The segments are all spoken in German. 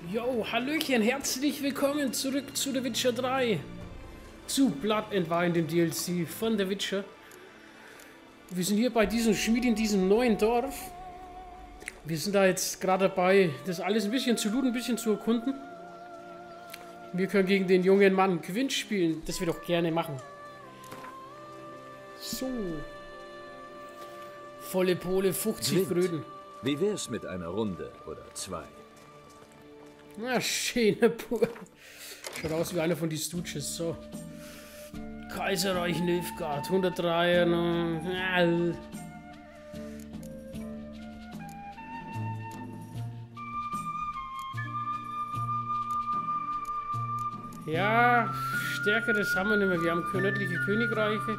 Jo, Hallöchen, herzlich willkommen zurück zu The Witcher 3. Zu Blood and Wine, dem DLC von The Witcher. Wir sind hier bei diesem Schmied in diesem neuen Dorf. Wir sind da jetzt gerade dabei, das alles ein bisschen zu looten, ein bisschen zu erkunden. Wir können gegen den jungen Mann Gwyn spielen, das wir doch gerne machen. So. Volle Pole, 50 Gröden. Wie wär's mit einer Runde oder zwei? Na, schöne Pur. Schaut aus wie einer von die Stooges, so. Kaiserreich Nilfgaard, 103. Ja, stärkeres haben wir nicht mehr. Wir haben nördliche Königreiche.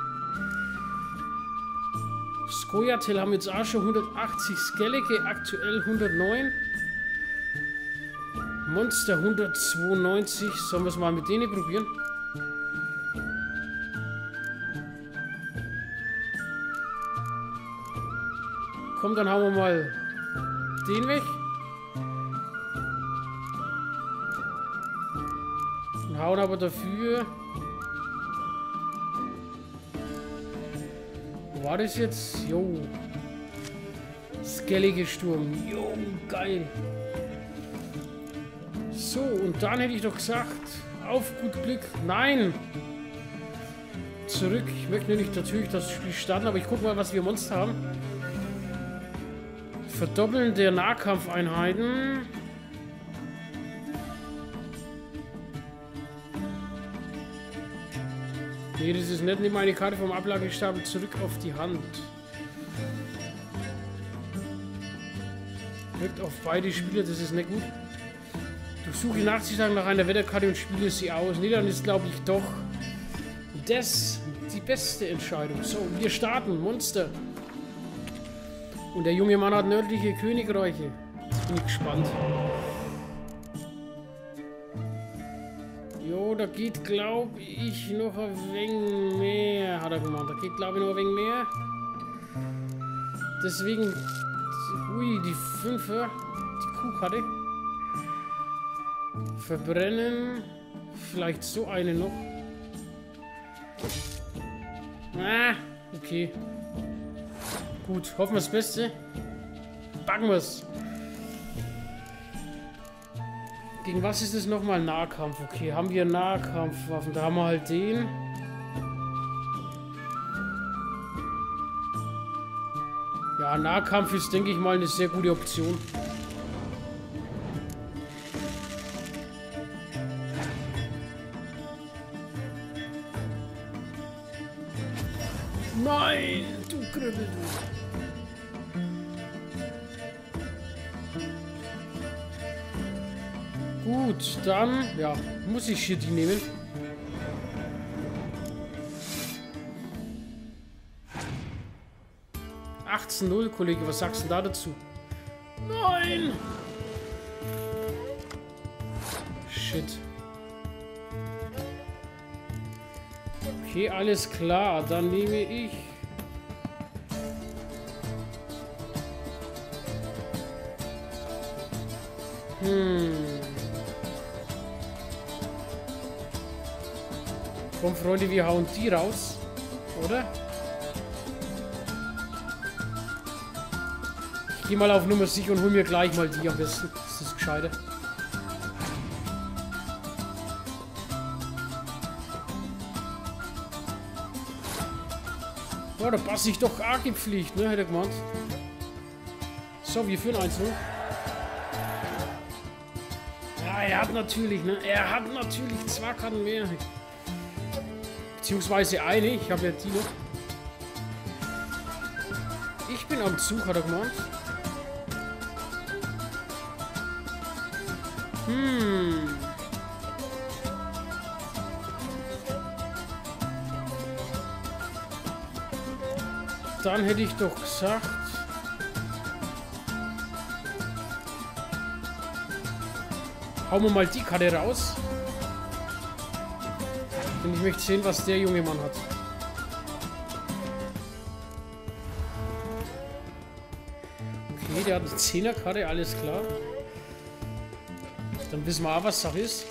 Skoyatel haben jetzt auch schon 180, Skellige aktuell 109. Monster 192. Sollen wir es mal mit denen probieren? Komm, dann hauen wir mal den weg. Und hauen aber dafür... Wo war das jetzt? Jo. Skellige Sturm. Jo, geil. So, und dann hätte ich doch gesagt, auf gut Glück. Nein! Zurück. Ich möchte nicht natürlich das Spiel starten, aber ich gucke mal, was wir Monster haben. Verdoppeln der Nahkampfeinheiten. Nee, das ist nicht. Nimm eine Karte vom Ablagestapel zurück auf die Hand. Wirkt auf beide Spieler, das ist nicht gut. Durchsuche die Nachsichtsagen nach einer Wetterkarte und spiele sie aus. Nee, dann ist, glaube ich, doch das die beste Entscheidung. So, wir starten. Monster. Und der junge Mann hat nördliche Königreiche. Jetzt bin ich gespannt. Jo, da geht, glaube ich, noch ein wenig mehr, hat er gemacht. Da geht, glaube ich, noch ein wenig mehr. Deswegen, ui, die 5er, die Kuhkarte. Verbrennen. Vielleicht so eine noch. Ah, okay. Gut, hoffen wir das Beste. Backen wir es. Gegen was ist es nochmal? Nahkampf. Okay, haben wir Nahkampfwaffen? Da haben wir halt den. Ja, Nahkampf ist, denke ich mal, eine sehr gute Option. Nein, du Kribbel, du. Gut, dann, ja, muss ich hier die nehmen. (18:0), Kollege, was sagst du da dazu? Nein! Shit. Okay, alles klar, dann nehme ich... Komm, Freunde, wir hauen die raus, oder? Ich gehe mal auf Nummer sicher und hol mir gleich mal die am besten. Das ist gescheiter. Ja, da passe ich doch arg gepflicht, ne? Hätte er gemeint. So, wir führen 1-0. Ja, er hat natürlich, ne? Er hat natürlich 2 Karten mehr. Beziehungsweise eine, ich habe ja die noch. Ich bin am Zug, hat er gemeint. Dann hätte ich doch gesagt... Hauen wir mal die Karte raus. Und ich möchte sehen, was der junge Mann hat. Okay, der hat eine 10er-Karte, alles klar. Dann wissen wir auch, was Sache ist.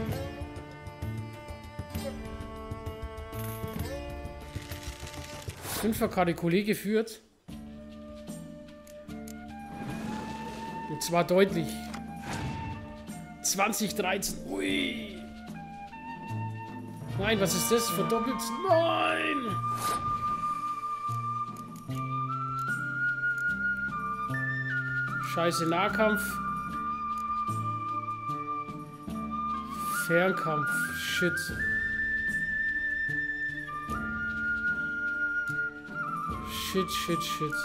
Fünferkarte Kollege führt. Und zwar deutlich. 2013. Ui. Nein, was ist das? Verdoppelt? Nein! Scheiße, Nahkampf. Fernkampf. Shit. Shit, shit, shit.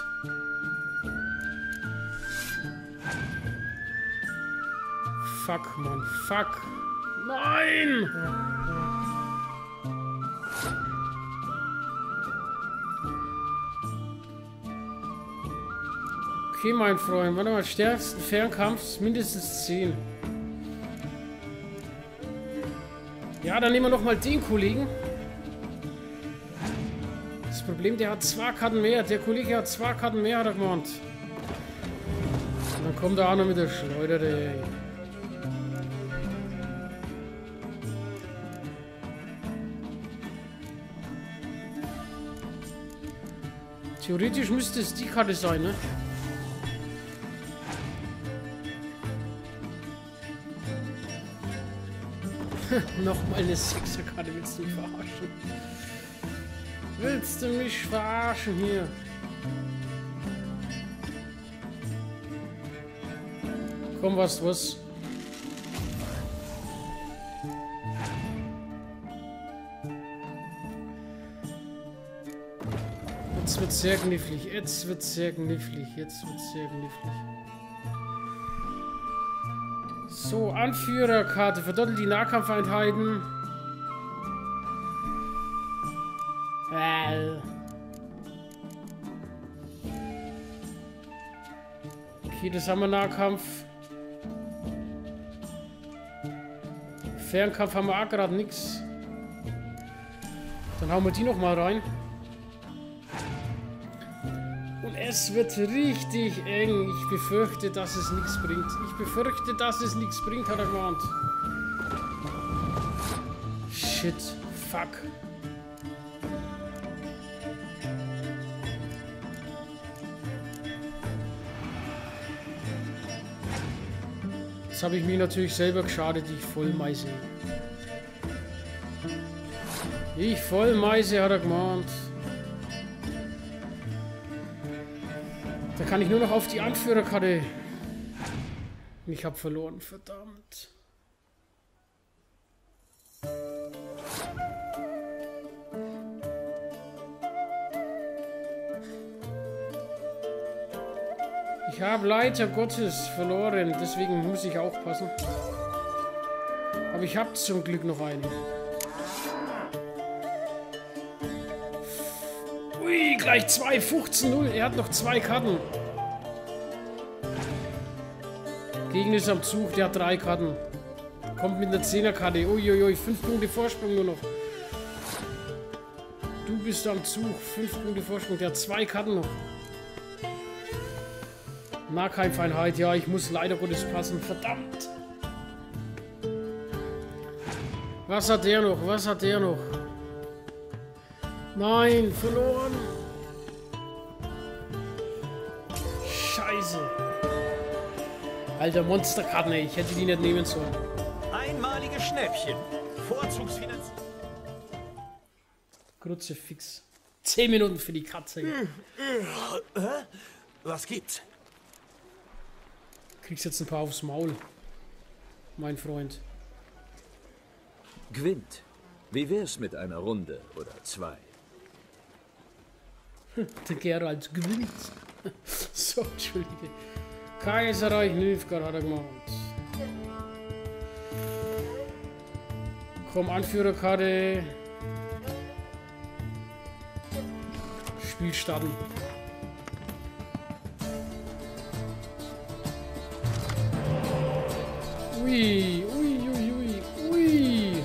Fuck, Mann. Fuck. Nein! Okay, mein Freund. Warte mal. Stärksten Fernkampf mindestens 10. Ja, dann nehmen wir noch mal den Kollegen. Das Problem, der hat 2 Karten mehr. Der Kollege hat 2 Karten mehr, hat er gemeint. Und dann kommt er auch noch mit der Schleuder, ey. Theoretisch müsste es die Karte sein, ne? Nochmal eine 6er-Karte, willst du mich verarschen? Willst du mich verarschen hier? Komm, was? Jetzt wird sehr knifflig, jetzt wird sehr knifflig. So, Anführerkarte, verdoppelt die Nahkampfeinheiten. Okay, das haben wir Nahkampf. Fernkampf haben wir auch gerade nichts. Dann hauen wir die noch mal rein. Und es wird richtig eng. Ich befürchte, dass es nichts bringt. Hat er gemeint. Shit. Fuck. Jetzt habe ich mich natürlich selber geschadet, ich Vollmeise. Ich Vollmeise, hat er gemeint. Da kann ich nur noch auf die Anführerkarte. Ich habe verloren, verdammt. Ich habe leider Gottes verloren, deswegen muss ich aufpassen. Aber ich habe zum Glück noch einen. Ui, gleich 2, 15-0. Er hat noch 2 Karten. Gegner ist am Zug, der hat 3 Karten. Kommt mit einer 10er-Karte. Uiuiui, 5 Punkte Vorsprung nur noch. Du bist am Zug, 5 Punkte Vorsprung. Der hat 2 Karten noch. Nahkampfeinheit, ja, ich muss leider Gottes passen. Verdammt. Was hat der noch? Nein, verloren. Scheiße. Alter, Monsterkarten, ey. Ich hätte die nicht nehmen sollen. Einmalige Schnäppchen. Vorzugsfinanzierung. Grütze fix. 10 Minuten für die Katze. Was gibt's? Kriegst jetzt ein paar aufs Maul. Mein Freund. Gwent, wie wär's mit einer Runde oder 2? Der Geralt gewinnt. So, Entschuldige. Kaiserreich Nilfgaard hat er gemacht. Komm, Anführerkarte. Spiel starten. Ui, ui, ui, ui, ui.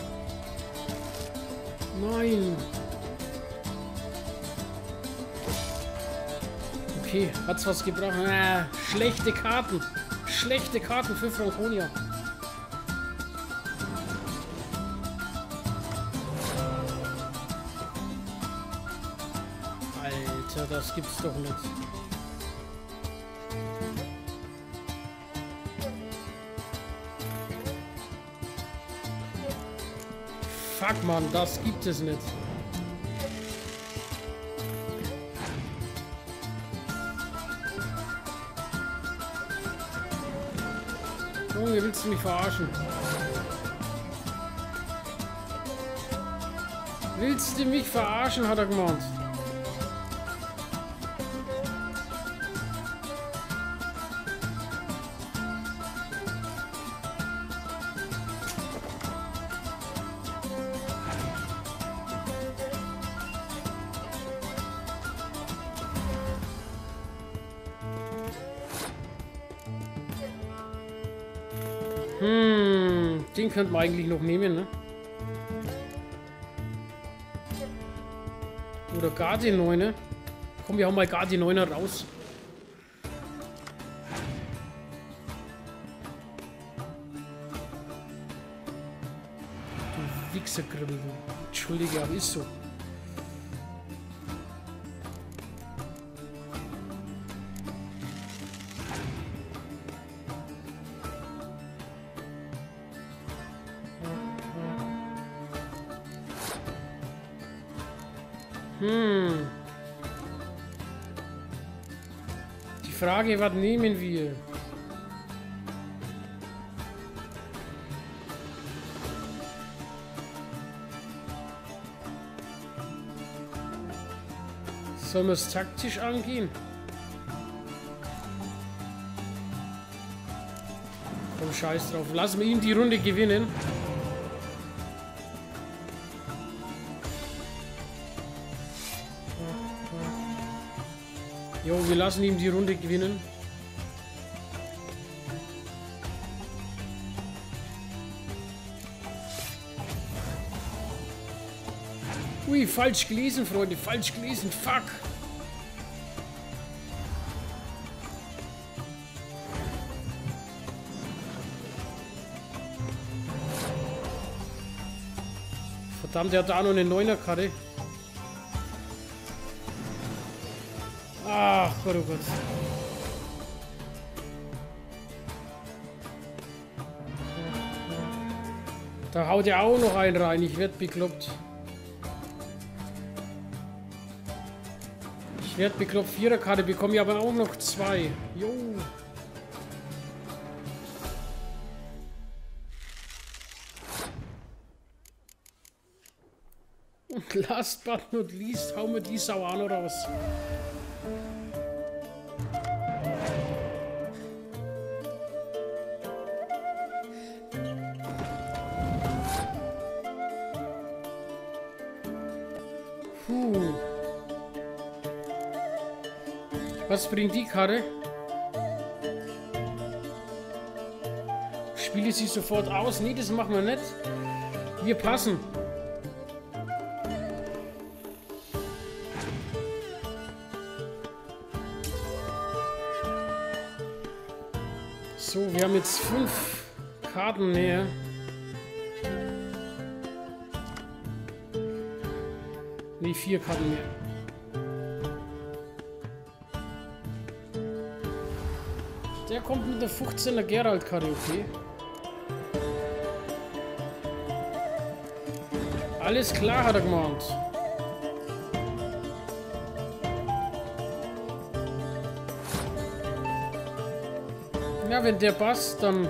Nein. Okay, hat's was gebracht? Schlechte Karten. Schlechte Karten für Franconia. Alter, das gibt's doch nicht. Fuck, Mann, das gibt es nicht. Junge, willst du mich verarschen? Willst du mich verarschen, hat er gemeint. Den könnte man eigentlich noch nehmen, ne? Oder gar den 9er. Komm, wir haben mal gar die 9er raus. Du Wichserkribbel, du. Entschuldige, aber ist so. Die Frage, was nehmen wir? Sollen wir es taktisch angehen? Komm, scheiß drauf. Lassen wir ihn die Runde gewinnen. Jo, wir lassen ihm die Runde gewinnen. Ui, falsch gelesen, Freunde. Falsch gelesen. Fuck. Verdammt, der hat da noch eine 9er-Karte. Ach Gott, oh Gott. Da haut er auch noch einen rein. Ich werde bekloppt. Ich werde bekloppt. 4er-Karte bekomme ich aber auch noch 2. Jo. Und last but not least hauen wir die Sau auch noch raus. Was bringt die Karte? Spiele sie sofort aus? Nee, das machen wir nicht. Wir passen. So, wir haben jetzt 5 Karten mehr. Nee, 4 Karten mehr. Der kommt mit der 15er Geralt-Karte, okay. Alles klar, hat er gemeint. Ja, wenn der passt, dann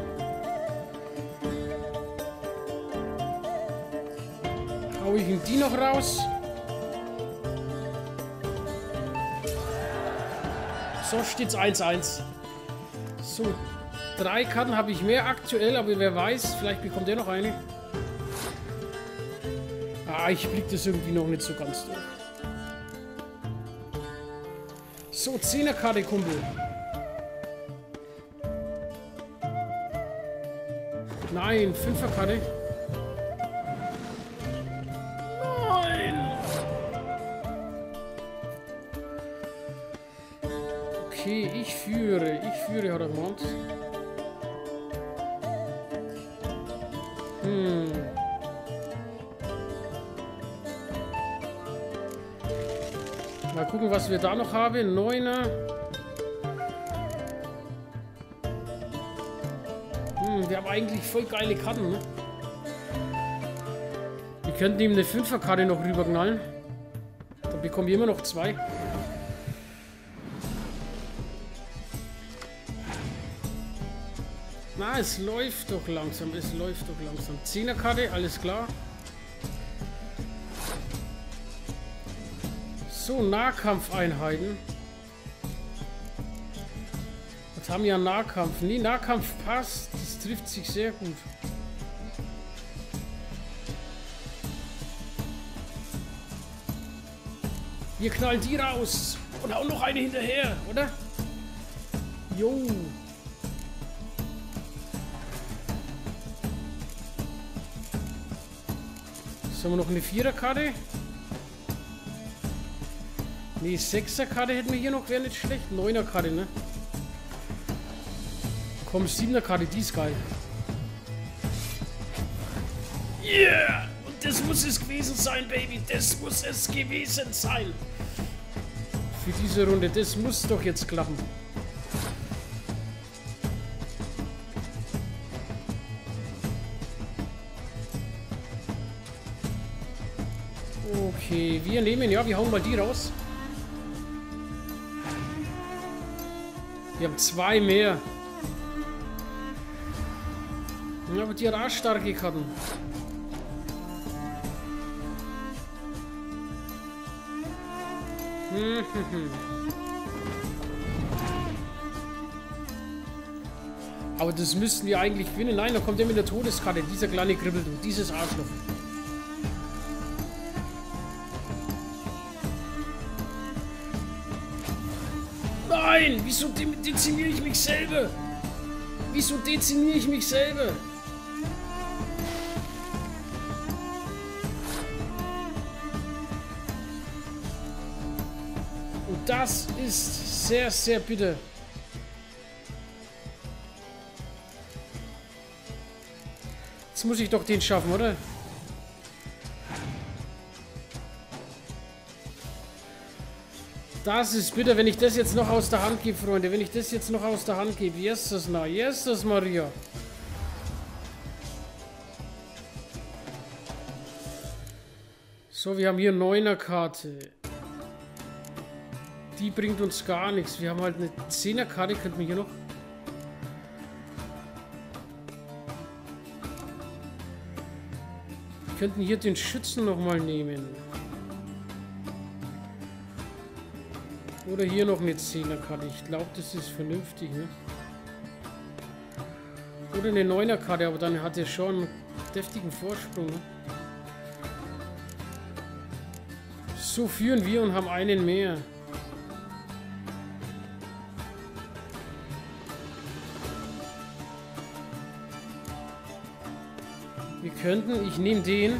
hau ich ihm die noch raus. So steht's 1-1. So, 3 Karten habe ich mehr aktuell, aber wer weiß, vielleicht bekommt er noch eine. Ah, ich blick das irgendwie noch nicht so ganz durch. So, 10er-Karte, Kumpel. Nein, 5er-Karte. Nein! Okay, ich führe, hat er gemeint. Mal gucken, was wir da noch haben. 9er. Wir haben eigentlich voll geile Karten, ne? Wir könnten ihm eine 5er-Karte noch rüberknallen. Dann bekommen wir immer noch 2. Na, es läuft doch langsam. Es läuft doch langsam. 10er-Karte, alles klar. So, Nahkampfeinheiten. Jetzt haben wir ja Nahkampf. Nee, Nahkampf passt. Das trifft sich sehr gut. Wir knallen die raus. Und auch noch eine hinterher, oder? Jo. Jetzt haben wir noch eine 4er-Karte. Ne, 6er-Karte hätten wir hier noch, wäre nicht schlecht. 9er-Karte, ne? Komm, 7er-Karte, die ist geil. Yeah! Und das muss es gewesen sein, Baby. Das muss es gewesen sein. Für diese Runde, das muss doch jetzt klappen. Okay, wir nehmen, ja, wir hauen mal die raus. Wir haben 2 mehr. Ja, aber die hat auch starke Karten. Aber das müssten wir eigentlich gewinnen. Nein, da kommt der mit der Todeskarte. Dieser kleine Kribbel, dieses Arschloch. Nein! Wieso dezimiere ich mich selber? Wieso dezimiere ich mich selber? Und das ist sehr, sehr bitter. Jetzt muss ich doch den schaffen, oder? Das ist bitter, wenn ich das jetzt noch aus der Hand gebe, Freunde. Wenn ich das jetzt noch aus der Hand gebe. Jesus, na, Jesus, Maria. So, wir haben hier 9er-Karte. Die bringt uns gar nichts. Wir haben halt eine 10er-Karte. Könnten wir hier noch... Wir könnten hier den Schützen nochmal nehmen. Oder hier noch eine 10er-Karte. Ich glaube, das ist vernünftig, ne? Oder eine 9er-Karte, aber dann hat er schon einen deftigen Vorsprung, ne? So führen wir und haben einen mehr. Wir könnten, ich nehme den.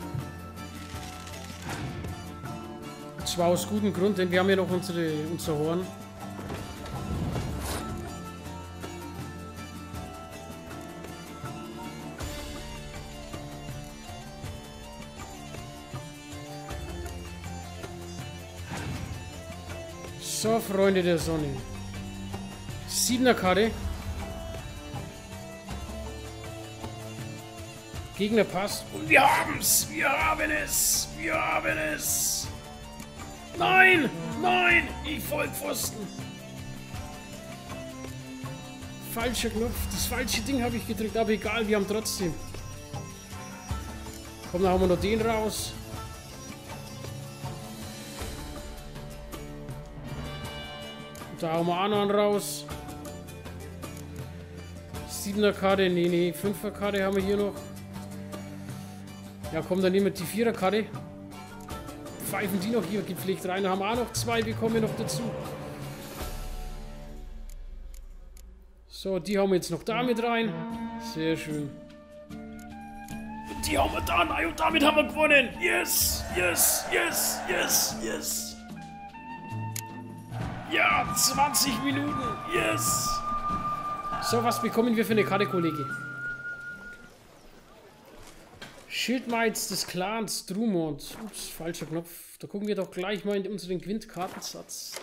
Zwar aus gutem Grund, denn wir haben ja noch unser Horn. So, Freunde der Sonne. 7er-Karte. Gegner passt. Und wir haben's! Wir haben es! Wir haben es! Nein! Nein! Ich Vollpfosten! Falscher Knopf. Das falsche Ding habe ich gedrückt, aber egal, wir haben trotzdem. Komm, dann haben wir noch den raus. Und da haben wir auch noch einen raus. 7er-Karte, nee, 5er-Karte haben wir hier noch. Ja, komm, dann nehmen wir die 4er-Karte. Pfeifen die noch hier gepflegt rein. Da haben wir auch noch 2, bekommen wir noch dazu. So, die haben wir jetzt noch da mit rein. Sehr schön. Und die haben wir da rein und damit haben wir gewonnen. Yes, yes, yes, yes, yes. Ja, 20 Minuten. Yes. So, was bekommen wir für eine Karte, Kollege? Schildmeiz des Clans Drumont. Ups, falscher Knopf. Da gucken wir doch gleich mal in unseren Quintkartensatz.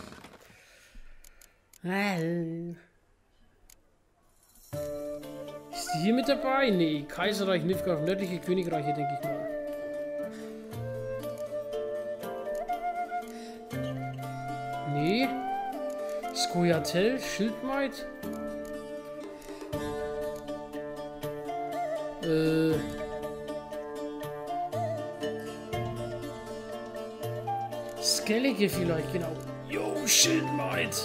Ist die hier mit dabei? Nee, Kaiserreich, Nilfgaard, nördliche Königreiche, denke ich mal. Nee. Skoyatel, Schildmaid. Skellige vielleicht, genau. Jo, Schildmaid.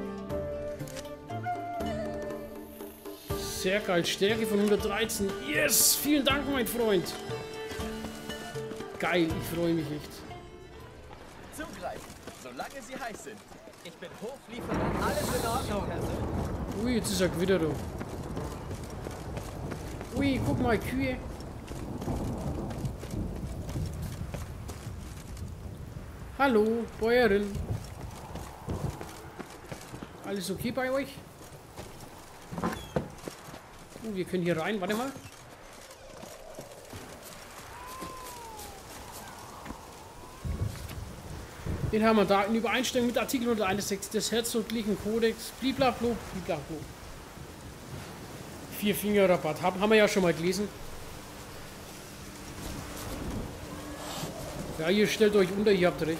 Sehr geil. Stärke von 113. Yes! Vielen Dank, mein Freund. Geil, ich freue mich echt. Zugreifen, solange sie heiß sind. Ich bin Hoflieferant. Alles in Ordnung, Herr Söhne. Ui, jetzt ist er Gewitter da. Ui, guck mal, Kühe. Hallo, Bäuerin. Alles okay bei euch? Wir können hier rein. Warte mal. Den haben wir da in Übereinstimmung mit Artikel 161 des Herzoglichen Kodex. Bliblablo, bliblablo. 4-Finger-Rabatt. Haben wir ja schon mal gelesen. Ja, ihr stellt euch unter, ihr habt recht.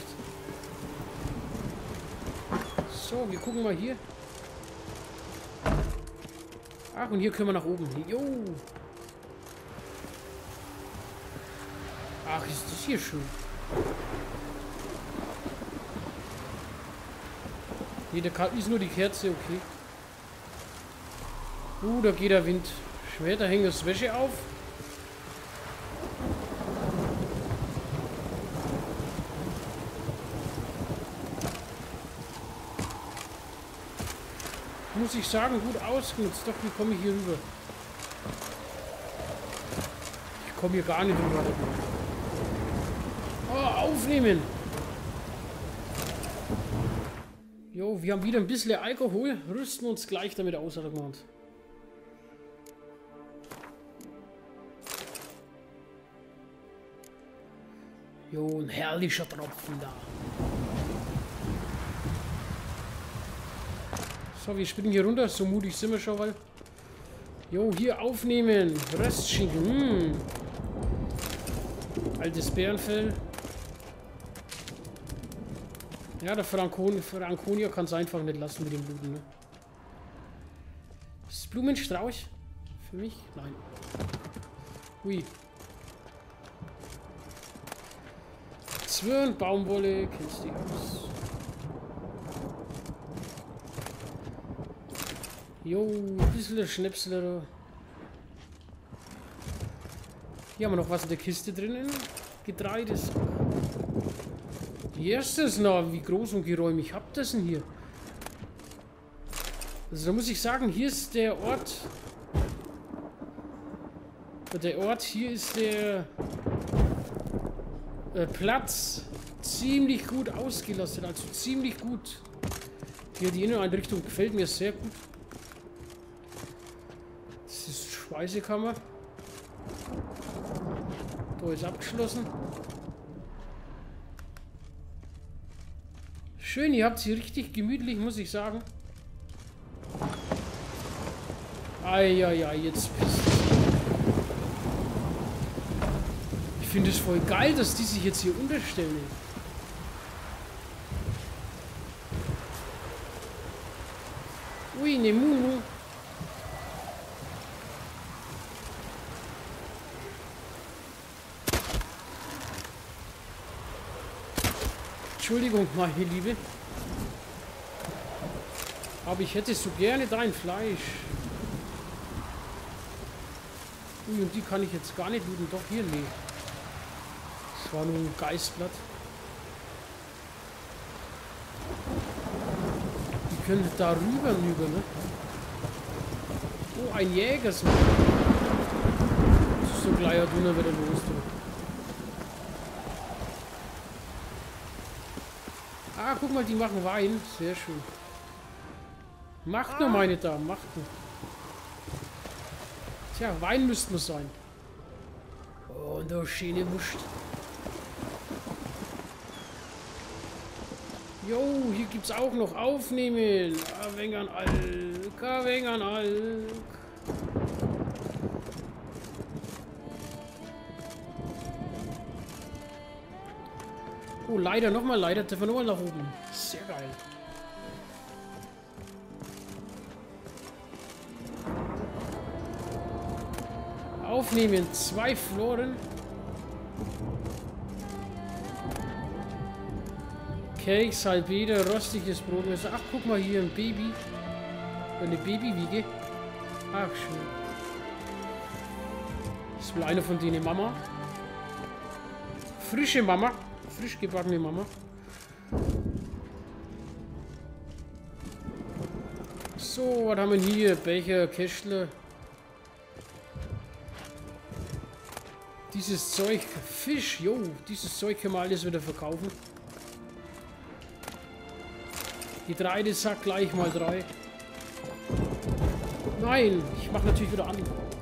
So, wir gucken mal hier. Ach, und hier können wir nach oben. Jo. Ach, ist das hier schön. Nee, da ist nur die Kerze, okay. Da geht der Wind. Schwerter hängen das Wäsche auf. Muss ich sagen, gut ausgenutzt. Doch, wie komme ich hier rüber? Ich komme hier gar nicht rüber. Oh, aufnehmen! Jo, wir haben wieder ein bisschen Alkohol. Rüsten uns gleich damit aus, hat er gemeint. Jo, ein herrlicher Tropfen da. So, wir springen hier runter. So mutig sind wir schon, weil... Jo, hier aufnehmen. Röstschinken. Altes Bärenfell. Ja, der Frankonier kann es einfach nicht lassen mit dem Bluten, ne? Ist Blumenstrauch? Für mich? Nein. Ui. Zwirn, Baumwolle, kennst du die aus? Jo, ein bisschen Schnäpsel. Hier haben wir noch was in der Kiste drinnen. Getreide. Erstes, na, wie groß und geräumig habt ihr das denn hier? Also da muss ich sagen, hier ist der Ort. Der Ort, hier ist der Platz ziemlich gut ausgelastet, also ziemlich gut. Hier die Inneneinrichtung gefällt mir sehr gut. Das ist Speisekammer. Da ist abgeschlossen. Schön, ihr habt sie richtig gemütlich, muss ich sagen. Eieiei, jetzt bist du. Ich finde es voll geil, dass die sich jetzt hier unterstellen. Ui, ne Munu. Entschuldigung, meine Liebe. Aber ich hätte so gerne dein Fleisch. Ui, und die kann ich jetzt gar nicht looten. Doch, hier, nee. Das war nur ein Geistblatt. Die können da rüber, ne? Oh, ein Jäger. Das ist so gleich drunter wieder los, du. Ah, guck mal, die machen Wein. Sehr schön. Macht nur, meine Damen, macht nur. Tja, Wein müsste es sein. und da schöne Wurst. Jo, hier gibt's auch noch Aufnehmen. Ein wenig an Alk, ein wenig an Alk. Oh, leider, nochmal leider, dürfen wir nochmal nach oben. Sehr geil. Aufnehmen, 2 Floren. Cake, Salbede, rostiges Brot. Ach, guck mal hier, ein Baby. Eine Babywiege. Ach, schön. Das ist wohl eine von denen Mama. Frische Mama. Frisch gebackene Mama. So, was haben wir hier? Becher, Kästle. Dieses Zeug, Fisch, jo, dieses Zeug können wir alles wieder verkaufen. Getreidesack gleich mal 3. Nein, ich mache natürlich wieder an.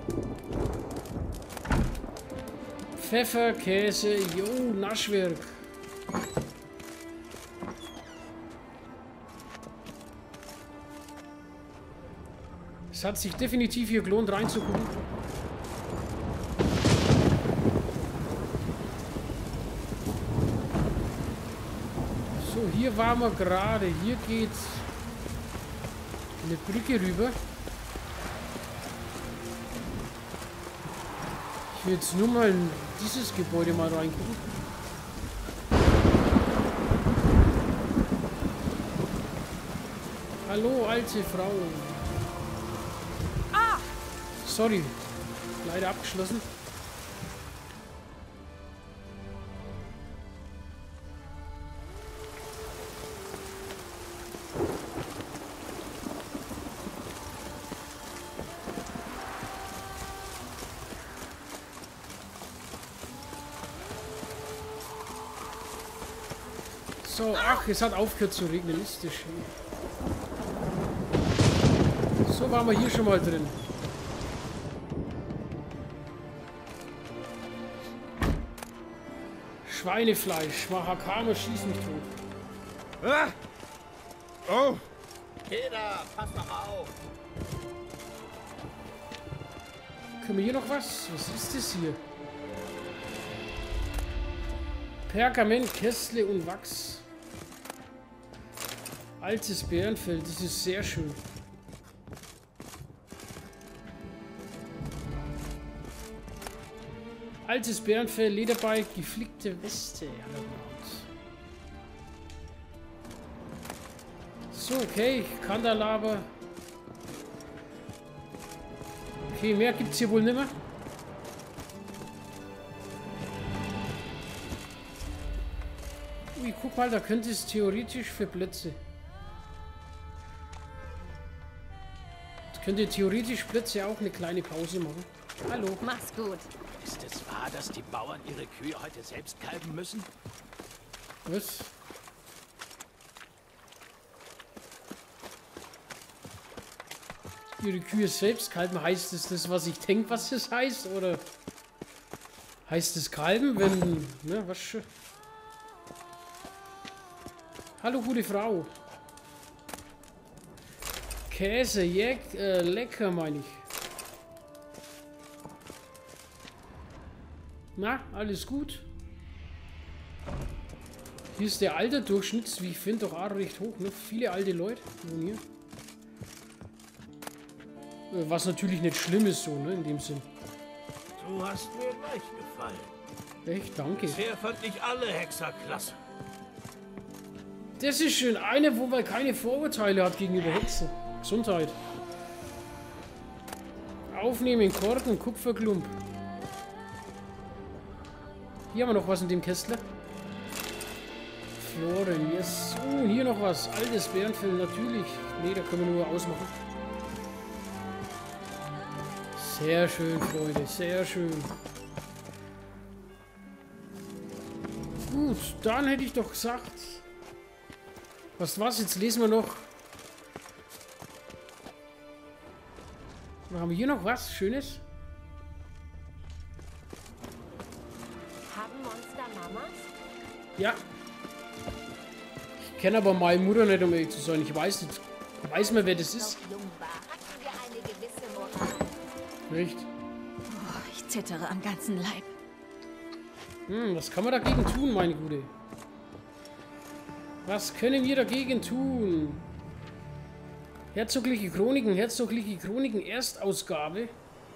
Pfeffer, Käse, jo, Naschwerk. Es hat sich definitiv hier gelohnt reinzugucken. So, hier waren wir gerade. Hier geht's eine Brücke rüber. Ich will jetzt nur mal in dieses Gebäude mal reingucken. Hallo, alte Frau. Sorry, leider abgeschlossen. So, ach, es hat aufgehört zu regnen, ist das schön. So waren wir hier schon mal drin. Schweinefleisch, Mahakame schießen mich tot. Ah! Oh! Peter, pass doch auf! Können wir hier noch was? Was ist das hier? Pergament, Kästle und Wachs. Altes Bärenfell, das ist sehr schön. Altes Bärenfell, Lederbein, geflickte Weste. So, okay, Kandelaber. Okay, mehr gibt es hier wohl nicht mehr. Ui, guck mal, da könnte es theoretisch für Plätze. Das könnte theoretisch Plätze auch eine kleine Pause machen. Hallo. Mach's gut. Ist es wahr, dass die Bauern ihre Kühe heute selbst kalben müssen? Was? Ihre Kühe selbst kalben, heißt es das, was ich denke, was es heißt? Oder heißt es kalben, wenn... Ne, was schön. Hallo, gute Frau. Käse, lecker, meine ich. Na, alles gut? Hier ist der Alterdurchschnitt, wie ich finde, doch auch recht hoch. Ne? Viele alte Leute wohnen hier. Was natürlich nicht schlimm ist, so, ne, in dem Sinn. Du hast mir gleich gefallen. Echt, danke. Bisher fand ich alle Hexer klasse. Das ist schön. Eine, wo man keine Vorurteile hat gegenüber Hexen. Gesundheit. Aufnehmen, Korken, Kupferklump. Hier haben wir noch was in dem Kästler. Floren, yes. Oh, hier noch was. Altes Bärenfell, natürlich. Ne, da können wir nur ausmachen. Sehr schön, Freunde. Sehr schön. Gut, dann hätte ich doch gesagt... Was war's? Jetzt lesen wir noch. Oder haben wir hier noch was Schönes? Lamas? Ja. Ich kenne aber meine Mutter nicht, um ehrlich zu sein. Ich weiß nicht. Weiß man, wer das ist? Noch jung war, hatten wir eine gewisse Moral. Nicht? Oh, ich zittere am ganzen Leib. Was kann man dagegen tun, meine Gute? Was können wir dagegen tun? Herzogliche Chroniken, Erstausgabe.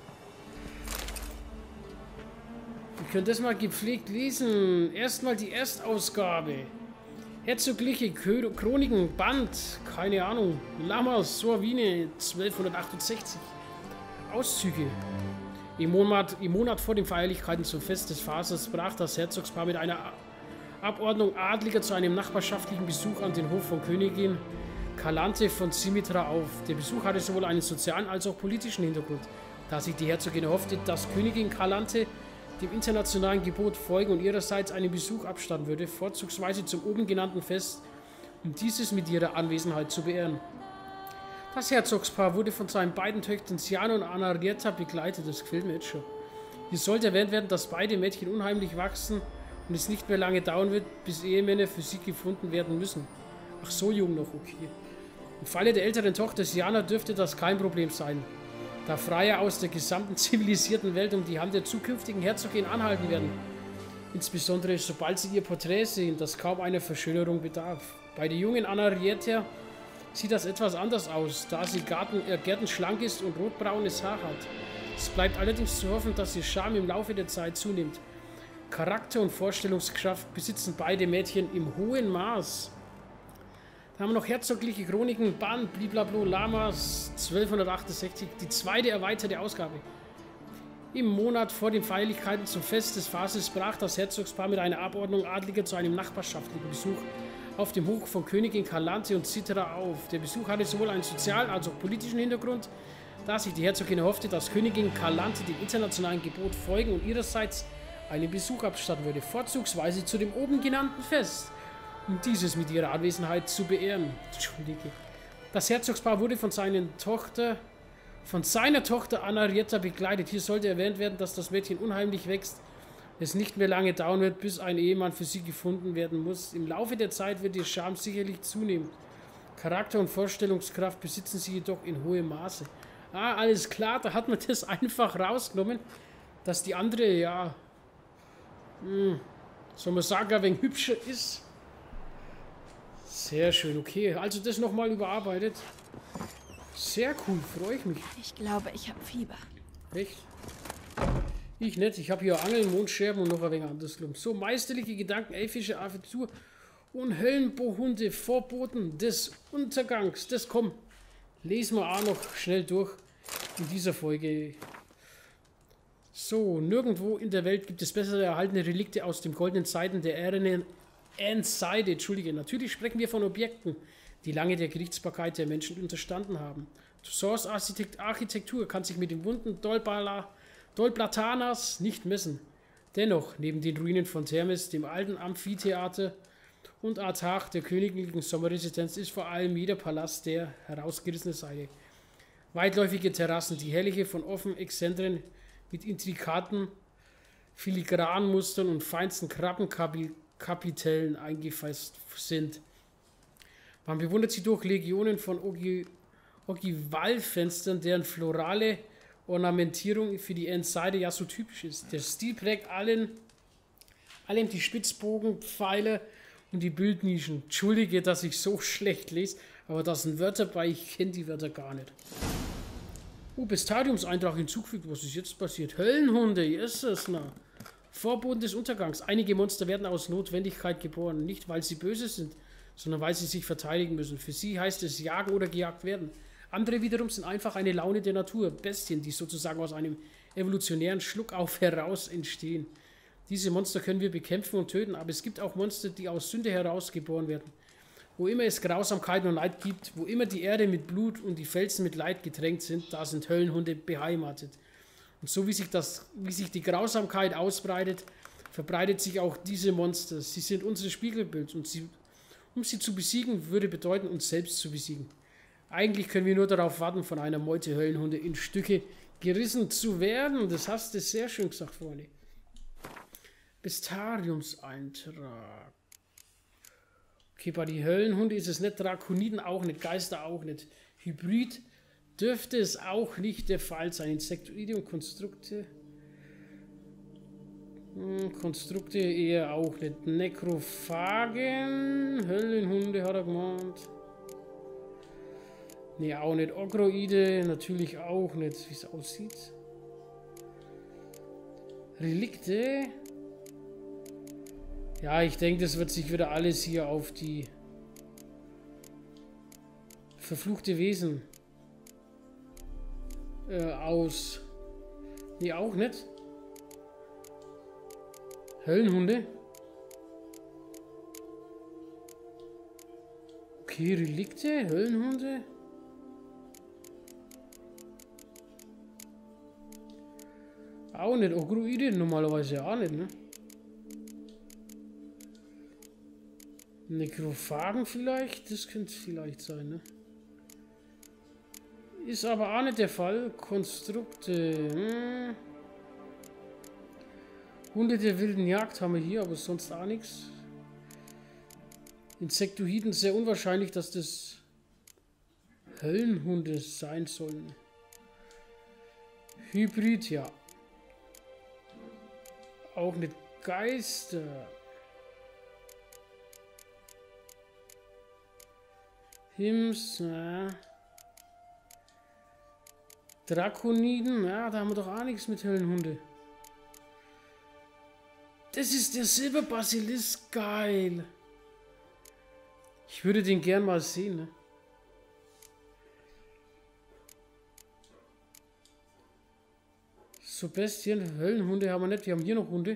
Wir können das mal gepflegt lesen. Erstmal die Erstausgabe. Herzogliche Chroniken, Band, keine Ahnung. Lamas, Soavine, 1268. Auszüge. Im Monat vor den Feierlichkeiten zum Fest des Vaters brach das Herzogspaar mit einer Abordnung Adliger zu einem nachbarschaftlichen Besuch an den Hof von Königin Kalanthe von Simitra auf. Der Besuch hatte sowohl einen sozialen als auch politischen Hintergrund, da sich die Herzogin hoffte, dass Königin Kalanthe dem internationalen Gebot folgen und ihrerseits einen Besuch abstatten würde, vorzugsweise zum oben genannten Fest, um dieses mit ihrer Anwesenheit zu beehren. Das Herzogspaar wurde von seinen beiden Töchtern Siana und Anarietta begleitet, das gefällt mir jetzt schon. Hier sollte erwähnt werden, dass beide Mädchen unheimlich wachsen und es nicht mehr lange dauern wird, bis Ehemänner für sie gefunden werden müssen. Ach, so jung noch, okay. Im Falle der älteren Tochter Siana dürfte das kein Problem sein, da Freier aus der gesamten zivilisierten Welt um die Hand der zukünftigen Herzogin anhalten werden. Insbesondere sobald sie ihr Porträt sehen, das kaum einer Verschönerung bedarf. Bei der jungen Anarietta sieht das etwas anders aus, da sie gärtenschlank ist und rotbraunes Haar hat. Es bleibt allerdings zu hoffen, dass ihr Charme im Laufe der Zeit zunimmt. Charakter und Vorstellungskraft besitzen beide Mädchen im hohen Maß. Da haben wir noch Herzogliche Chroniken, Band, Bliblablo, Lamas, 1268, die zweite erweiterte Ausgabe. Im Monat vor den Feierlichkeiten zum Fest des Vaters brach das Herzogspaar mit einer Abordnung Adliger zu einem nachbarschaftlichen Besuch auf dem Hof von Königin Kalanthe und Citra auf. Der Besuch hatte sowohl einen sozialen als auch politischen Hintergrund, da sich die Herzogin hoffte, dass Königin Kalanthe dem internationalen Gebot folgen und ihrerseits einen Besuch abstatten würde, vorzugsweise zu dem oben genannten Fest, um dieses mit ihrer Anwesenheit zu beehren. Entschuldige. Das Herzogspaar wurde von seiner Tochter Anarietta begleitet. Hier sollte erwähnt werden, dass das Mädchen unheimlich wächst, es nicht mehr lange dauern wird, bis ein Ehemann für sie gefunden werden muss. Im Laufe der Zeit wird ihr Charme sicherlich zunehmen. Charakter und Vorstellungskraft besitzen sie jedoch in hohem Maße. Ah, alles klar, da hat man das einfach rausgenommen, dass die andere, ja, soll man sagen, ein wenig hübscher ist. Sehr schön, okay. Also das nochmal überarbeitet. Sehr cool, freue ich mich. Ich glaube, ich habe Fieber. Echt? Ich nicht. Ich habe hier Angeln, Mondscherben und noch ein wenig anderes. So, meisterliche Gedanken, elfische Architektur und Höllenbohunde, Vorboten des Untergangs. Das kommt. Lesen wir auch noch schnell durch in dieser Folge. So, nirgendwo in der Welt gibt es bessere erhaltene Relikte aus den goldenen Zeiten der Endseite. Entschuldige, natürlich sprechen wir von Objekten, die lange der Gerichtsbarkeit der Menschen unterstanden haben. Tussauds Architektur kann sich mit den Wunden Dolplatanas nicht messen. Dennoch, neben den Ruinen von Thermes, dem alten Amphitheater und Artach der königlichen Sommerresidenz ist vor allem jeder Palast der herausgerissene Seite. Weitläufige Terrassen, die herrliche von offen Exzentren mit intrikaten Filigranmustern und feinsten Krabbenkapitellen eingefasst sind. Man bewundert sie durch Legionen von Ogivallfenstern, deren florale Ornamentierung für die Endseite ja so typisch ist. Der Stil prägt allem die Spitzbogenpfeiler und die Bildnischen. Entschuldige, dass ich so schlecht lese, aber da sind Wörter bei, ich kenne die Wörter gar nicht. Bestiariumseintrag hinzugefügt. Was ist jetzt passiert? Höllenhunde, Jesus, na. Vorboten des Untergangs. Einige Monster werden aus Notwendigkeit geboren. Nicht, weil sie böse sind, sondern weil sie sich verteidigen müssen. Für sie heißt es jagen oder gejagt werden. Andere wiederum sind einfach eine Laune der Natur. Bestien, die sozusagen aus einem evolutionären Schluckauf heraus entstehen. Diese Monster können wir bekämpfen und töten, aber es gibt auch Monster, die aus Sünde heraus geboren werden. Wo immer es Grausamkeit und Leid gibt, wo immer die Erde mit Blut und die Felsen mit Leid getränkt sind, da sind Höllenhunde beheimatet. Und so wie sich die Grausamkeit ausbreitet, verbreitet sich auch diese Monster. Sie sind unser Spiegelbild und um sie zu besiegen, würde bedeuten, uns selbst zu besiegen. Eigentlich können wir nur darauf warten, von einer Meute Höllenhunde in Stücke gerissen zu werden. Das hast du sehr schön gesagt, Freunde. Bestiariumseintrag. Okay, bei den Höllenhunden ist es nicht, Drakoniden auch nicht, Geister auch nicht. Hybrid dürfte es auch nicht der Fall sein. Insektoide und Konstrukte. Konstrukte eher auch nicht. Nekrophagen. Höllenhunde hat er gemeint. Ne, auch nicht. Ogroide natürlich auch nicht, wie es aussieht. Relikte. Ja, ich denke, das wird sich wieder alles hier auf die verfluchte Wesen aus. Nee, auch nicht. Höllenhunde. Okay, Relikte, Höllenhunde. Auch nicht. Ogroide normalerweise auch nicht, ne? Nekrophagen vielleicht? Das könnte vielleicht sein, ne? Ist aber auch nicht der Fall. Konstrukte. Hunde der wilden Jagd haben wir hier, aber sonst auch nichts. Insektoiden, sehr unwahrscheinlich, dass das Höllenhunde sein sollen. Hybrid, ja. Auch nicht Geister. Hims, ja. Drakoniden, ja, da haben wir doch auch nichts mit Höllenhunde. Das ist der Silberbasilisk, geil. Ich würde den gern mal sehen, ne? So Bestien, Höllenhunde haben wir nicht, wir haben hier noch Hunde.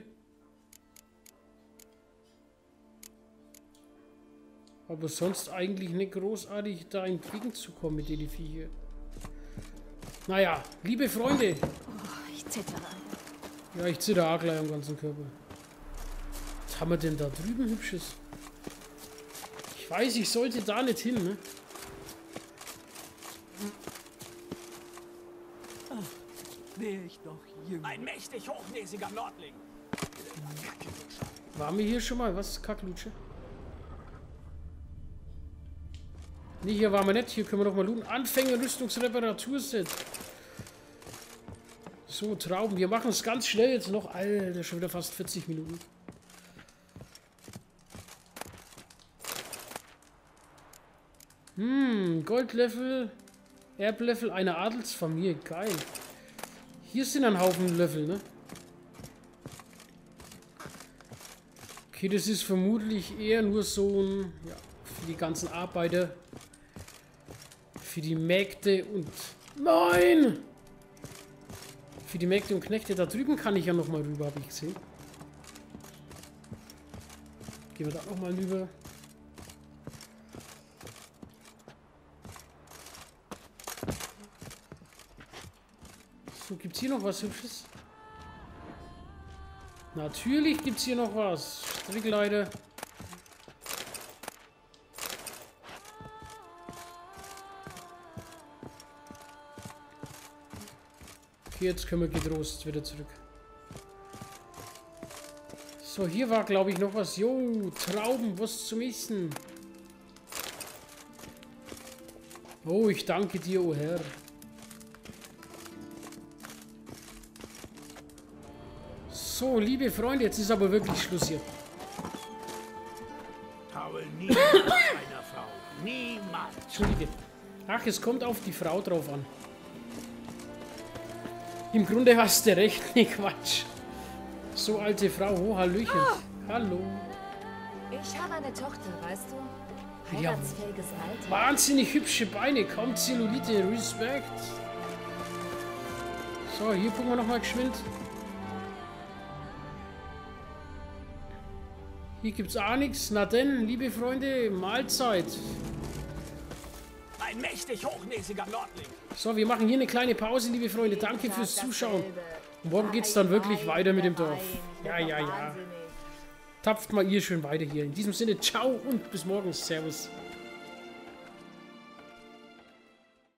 Aber sonst eigentlich nicht großartig da entgegenzukommen mit den Viecher. Naja, liebe Freunde. Oh, ich zittere. Ja, ich zittere auch gleich am ganzen Körper. Was haben wir denn da drüben Hübsches? Ich weiß, ich sollte da nicht hin, ne? Wäre ich doch jünger. Ein mächtig hochnäsiger Nordling. Waren wir hier schon mal? Was? Kacklutsche? Ne, hier waren wir nicht. Hier können wir doch mal looten. Anfänger Rüstungsreparaturset. So, Trauben. Wir machen es ganz schnell jetzt noch. Alter, schon wieder fast 40 Minuten. Goldlöffel. Erblöffel einer Adelsfamilie. Geil. Hier sind ein Haufen Löffel, ne? Okay, das ist vermutlich eher nur so ein... Ja, für die ganzen Arbeiter. Für die Mägde und... Nein! Für die Mägde und Knechte. Da drüben kann ich ja noch mal rüber, habe ich gesehen. Gehen wir da noch mal rüber. So, gibt's hier noch was Hübsches? Natürlich gibt's hier noch was. Strickleiter. Okay, jetzt können wir getrost wieder zurück. So, hier war, glaube ich, noch was. Jo, Trauben, was zum Essen. Oh, ich danke dir, o Herr. So, liebe Freunde, jetzt ist aber wirklich Schluss hier. Traue niemals einer Frau. Niemals. Entschuldige. Ach, es kommt auf die Frau drauf an. Im Grunde hast du recht. Nee, Quatsch. So, alte Frau. Oh, Hallöchen. Hallo. Ich habe eine Tochter, weißt du? Ja. Heiratsfähiges Alter. Wahnsinnig hübsche Beine. Kaum Zellulite. Respekt. So, hier gucken wir nochmal geschwind. Hier gibt's auch nichts. Na denn, liebe Freunde, Mahlzeit. Ein mächtig hochnäsiger Nordling. So, wir machen hier eine kleine Pause, liebe Freunde. Danke fürs Zuschauen. Und morgen geht's dann wirklich weiter mit dem Dorf. Ja, ja, ja. Tapft mal ihr schön weiter hier. In diesem Sinne, ciao und bis morgen. Servus.